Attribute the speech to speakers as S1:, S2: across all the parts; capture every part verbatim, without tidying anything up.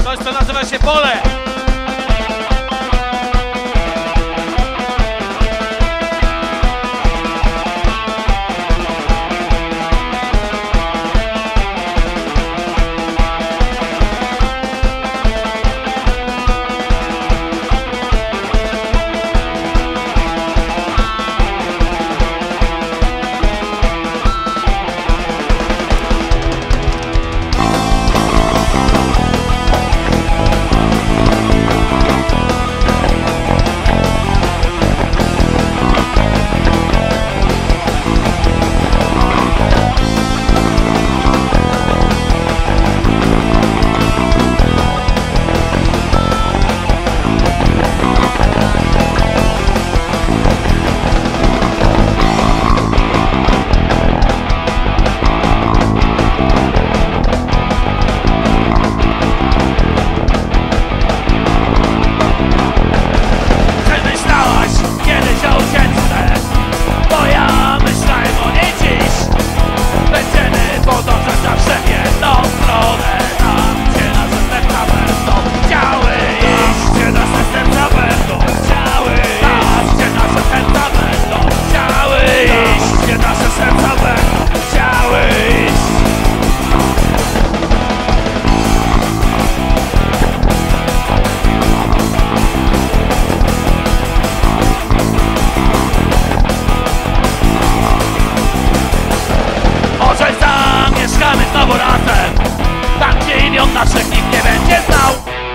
S1: Coś, co nazywa się pole. Naszych nikt nie będzie znał.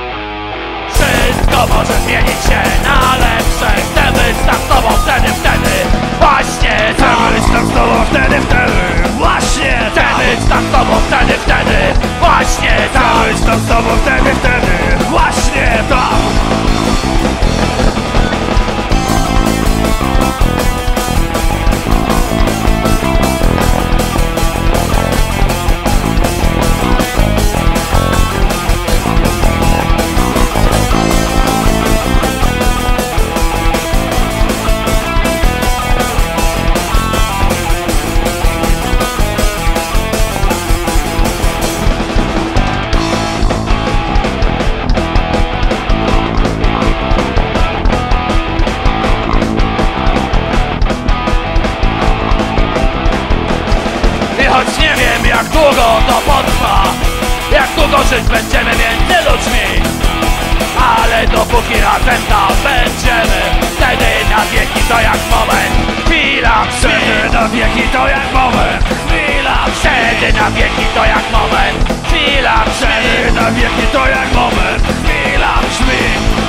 S1: Wszystko może zmienić się na lepsze. Chcę być tam z tobą wtedy, wtedy właśnie tam.
S2: Chcę być tam z tobą wtedy, wtedy właśnie
S1: Chcę być tam z tobą wtedy, wtedy właśnie tam.
S2: Chcę być tam z tobą wtedy, wtedy właśnie tam.
S1: Choć nie wiem, jak długo to potrwa, jak długo żyć będziemy między ludźmi, ale dopóki razem tam będziemy, wtedy na wieki to jak moment. Chwila brzmi,
S2: Wtedy na wieki to jak moment.
S1: chwila wtedy na wieki to jak moment. Chwila
S2: Wtedy
S1: brzmi,
S2: na wieki to jak moment.
S1: chwila brzmi.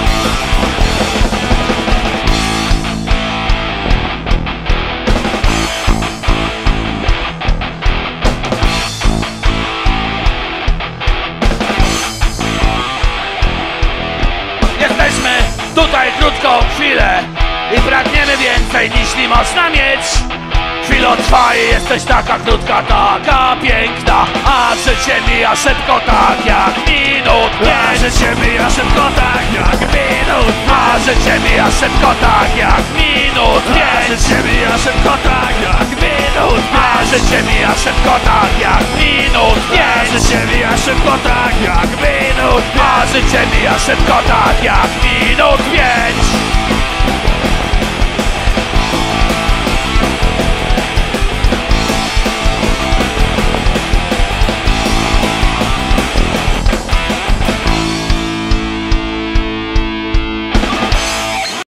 S1: Jesteśmy tutaj krótką chwilę i pragniemy więcej niż można mieć. Chwila trwa i jesteś taka krótka, taka piękna, a życie mija szybko tak jak minut
S2: A
S1: pięć.
S2: życie mija szybko tak jak minut.
S1: A życie mija szybko tak jak minut
S2: A
S1: pięć.
S2: życie mija szybko tak jak minut.
S1: A życie mija szybko tak jak minut
S2: A
S1: pięć.
S2: życie mija szybko tak jak minut.
S1: A życie mija szybko tak jak minut pięć.